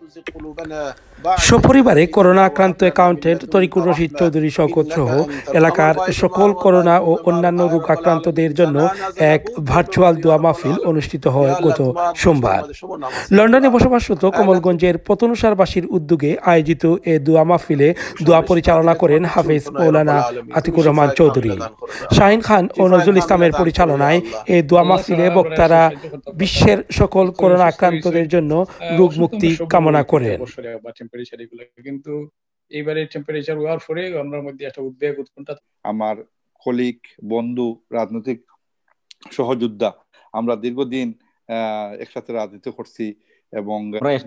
সপরিবারে করোনা আক্রান্ত অ্যাকাউন্টেন্ট তরিকুর রশিদ চৌধুরী শওকত সহ এলাকার সকল করোনা ও অন্যান্য রোগ আক্রান্তদের জন্য এক ভার্চুয়াল দোয়া মাহফিল অনুষ্ঠিত হয় গত সোমবার। লন্ডনে বসবাসরত কমলগঞ্জের পতনুসারবাসীর উদ্যোগে আয়োজিত এ দোয়া মাহফিলে দোয়া পরিচালনা করেন হাফেজ মৌলানা আতিকুর রহমান চৌধুরী। শাহিন খান ও নজরুল ইসলামের পরিচালনায় এ দোয়া মাহফিলে বক্তারা বিশ্বের সকল করোনা আক্রান্তদের জন্য রোগ মুক্তি কামনা করেন। কিন্তু এইবারে টেম্পারেচার ওয়ার পরে আমার মধ্যে একটা উদ্বেগ উৎকণ্ঠা। আমার কলিগ, বন্ধু, রাজনৈতিক সহযোদ্ধা, আমরা দীর্ঘদিন একসাথে রাজনীতি করছি এবং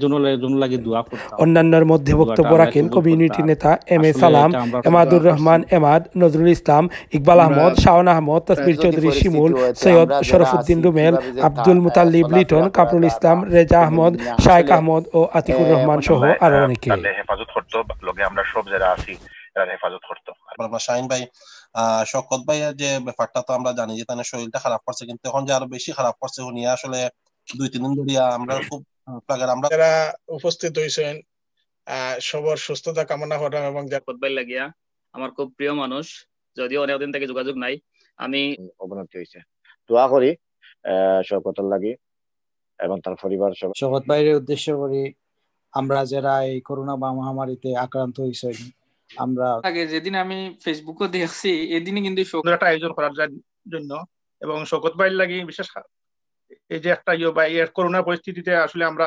অন্যান্যের মধ্যে বক্তব্য রাখেন কমিউনিটি নেতা এম এ সালাম, এমাদুর রহমান এমাদ, নজরুল ইসলাম, ইকবাল আহমদ, শাওন আহমদ, তসবির চৌধুরী শিমুল, সৈয়দ শরফুদ্দিন রুমেল, আব্দুল মুতাল্লিব লিটন, কামরুল ইসলাম, রেজা আহমদ, শায়েক আহমদ ও আতিকুর রহমান সহ আরো অনেকে। হেফাজত করতো লগে আমরা সব যারা আছি এরা হেফাজত করতো। শাহিন ভাই, শওকত ভাইয়ের যে ব্যাপারটা তো আমরা জানি যে তার শরীরটা খারাপ করছে, কিন্তু এখন যে আরো বেশি খারাপ করছে উনি আসলে 2-3 দিন ধরে আমরা খুব আমরা যারা উপস্থিত হয়েছেন সবার সুস্থতা কামনা করলাম এবং শওকত ভাই লাগিয়া আমার খুব প্রিয় মানুষ, যদিও অনেকদিন থেকে যোগাযোগ নাই। আমি অবনতি হয়েছে, দোয়া করি শওকতের লাগি এবং তার পরিবার সব। শওকত ভাইয়ের উদ্দেশ্য করি আমরা যারা এই করোনা মহামারীতে আক্রান্ত হয়েছে, আমরা আগে যেদিন আমি ফেসবুকে দেখছি এদিনই কিন্তু একটা আয়োজন করার জন্য এবং শওকত ভাইয়ের লাগি বিশেষ এই যে একটা করোনা পরিস্থিতিতে আসলে আমরা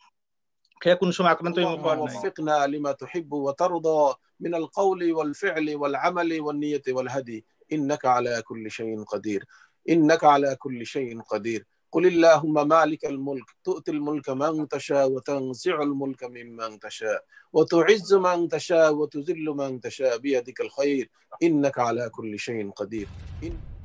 কোন সময় আক্রান্ত وفقنا لما تحب وترضى من القول والفعل والعمل والنية والهدي إنك على كل شيء قدير إنك على كل شيء قدير قل اللهم مالك الملك تؤتي الملك من تشاء وتنزع الملك ممن تشاء وتعز من تشاء وتذل من تشاء بيدك الخير إنك على كل شيء قدير